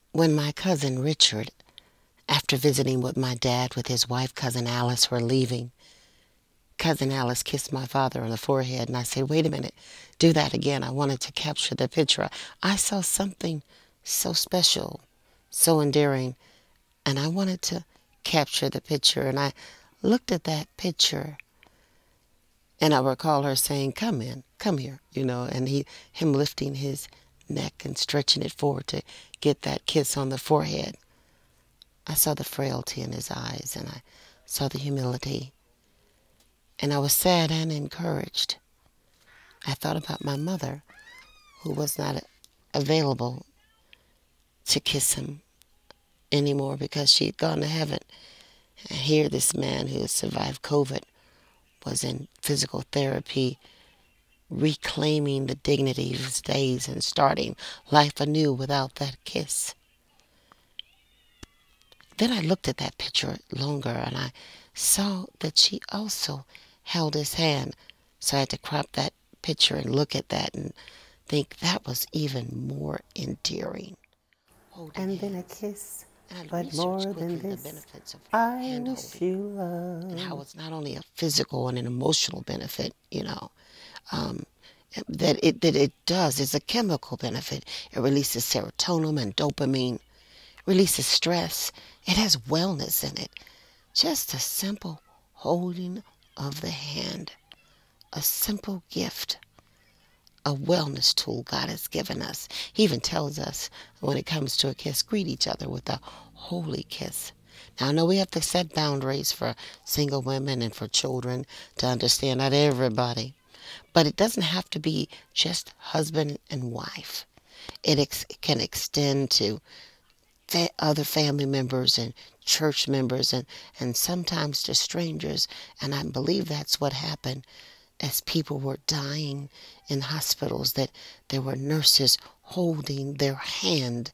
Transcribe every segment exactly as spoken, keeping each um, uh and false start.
when my cousin Richard, after visiting with my dad with his wife, Cousin Alice, were leaving, Cousin Alice kissed my father on the forehead, and I said, wait a minute, do that again. I wanted to capture the picture. I saw something so special, so endearing, and I wanted to capture the picture. And I looked at that picture, and I recall her saying, come in, come here, you know, and he, him lifting his neck and stretching it forward to get that kiss on the forehead. I saw the frailty in his eyes, and I saw the humility, and I was sad and encouraged. I thought about my mother, who was not available to kiss him anymore because she had gone to heaven. And here this man who had survived COVID was in physical therapy, reclaiming the dignity of his days and starting life anew without that kiss. Then I looked at that picture longer, and I saw that she also held his hand. So I had to crop that picture and look at that and think that was even more endearing. And then a kiss, And I but researched more quickly than the this, benefits of I hand wish holding, you love. and how it's not only a physical and an emotional benefit, you know, um, that it that it does. It's a chemical benefit. It releases serotonin and dopamine, releases stress. It has wellness in it. Just a simple holding of the hand, a simple gift, a wellness tool God has given us. He even tells us when it comes to a kiss, greet each other with a holy kiss. Now, I know we have to set boundaries for single women and for children to understand, not everybody. But it doesn't have to be just husband and wife. It ex- can extend to fa- other family members and church members and, and sometimes to strangers. And I believe that's what happened as people were dying in hospitals, that there were nurses holding their hand.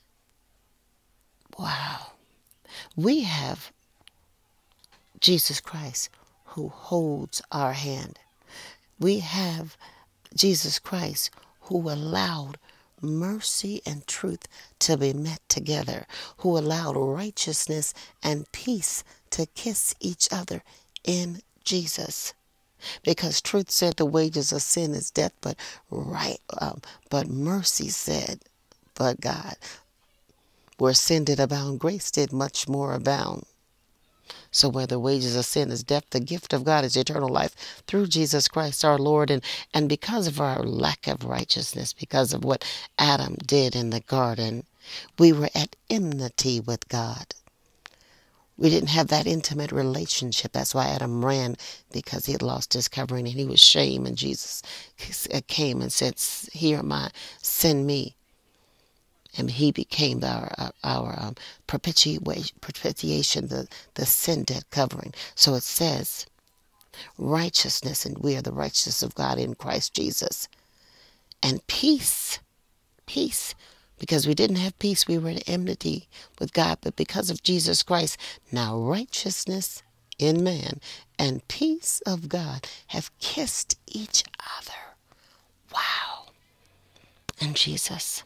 Wow. We have Jesus Christ who holds our hand. We have Jesus Christ who allowed mercy and truth to be met together, who allowed righteousness and peace to kiss each other in Jesus. Because truth said the wages of sin is death, but right, um, but mercy said, but God, where sin did abound, grace did much more abound. So where the wages of sin is death, the gift of God is eternal life through Jesus Christ our Lord. And, and because of our lack of righteousness, because of what Adam did in the garden, we were at enmity with God. We didn't have that intimate relationship. That's why Adam ran, because he had lost his covering and he was ashamed. And Jesus came and said, here am I, send me. And he became our our, our um, propitiation, propitiation, the, the sin debt covering. So it says, righteousness, and we are the righteousness of God in Christ Jesus. And peace, peace, because we didn't have peace, we were at enmity with God. But because of Jesus Christ, now righteousness in man and peace of God have kissed each other. Wow. And Jesus.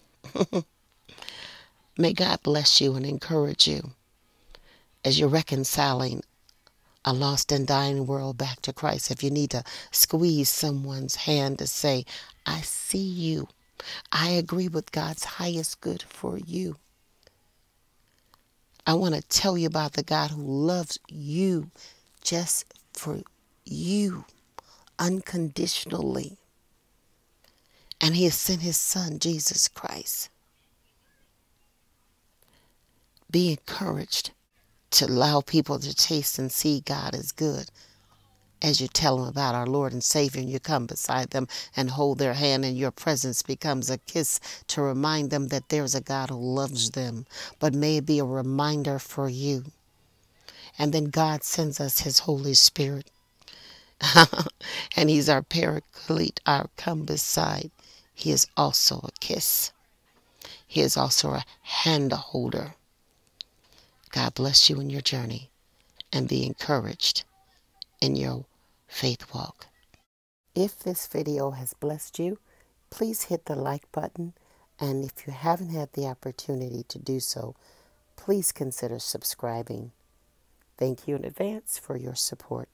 May God bless you and encourage you as you're reconciling a lost and dying world back to Christ. If you need to squeeze someone's hand to say, I see you. I agree with God's highest good for you. I want to tell you about the God who loves you just for you unconditionally. And he has sent his son, Jesus Christ. Be encouraged to allow people to taste and see God is good as you tell them about our Lord and Savior, and you come beside them and hold their hand, and your presence becomes a kiss to remind them that there's a God who loves them. But may it be a reminder for you. And then God sends us his Holy Spirit. And he's our paraclete, our come beside. He is also a kiss. He is also a hand holder. God bless you in your journey, and be encouraged in your faith walk. If this video has blessed you, please hit the like button And if you haven't had the opportunity to do so, please consider subscribing. Thank you in advance for your support.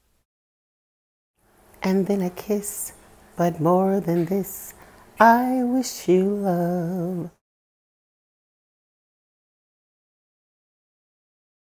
And then a kiss, but more than this, I wish you love.